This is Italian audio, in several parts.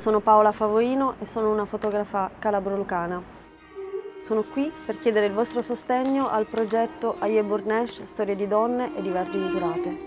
sono Paola Favoino e sono una fotografa calabro-lucana. Sono qui per chiedere il vostro sostegno al progetto Aie Burnesh, storie di donne e di vergini giurate.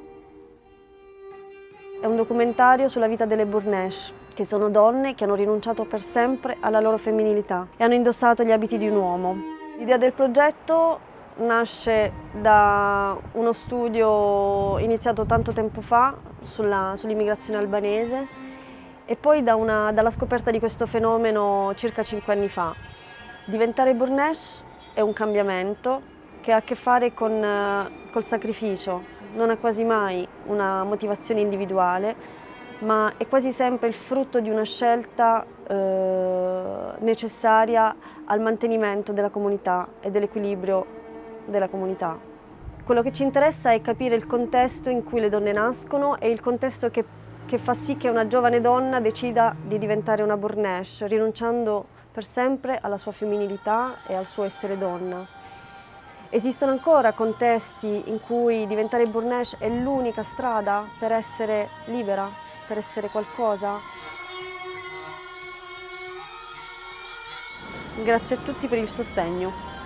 È un documentario sulla vita delle Burnesh, che sono donne che hanno rinunciato per sempre alla loro femminilità e hanno indossato gli abiti di un uomo. L'idea del progetto nasce da uno studio iniziato tanto tempo fa sull'immigrazione albanese e poi dalla scoperta di questo fenomeno circa 5 anni fa. Diventare Burnesh è un cambiamento che ha a che fare col sacrificio, non ha quasi mai una motivazione individuale, ma è quasi sempre il frutto di una scelta necessaria al mantenimento della comunità e dell'equilibrio della comunità. Quello che ci interessa è capire il contesto in cui le donne nascono e il contesto che fa sì che una giovane donna decida di diventare una Burnesh, rinunciando per sempre alla sua femminilità e al suo essere donna. Esistono ancora contesti in cui diventare Burnesh è l'unica strada per essere libera, per essere qualcosa? Grazie a tutti per il sostegno.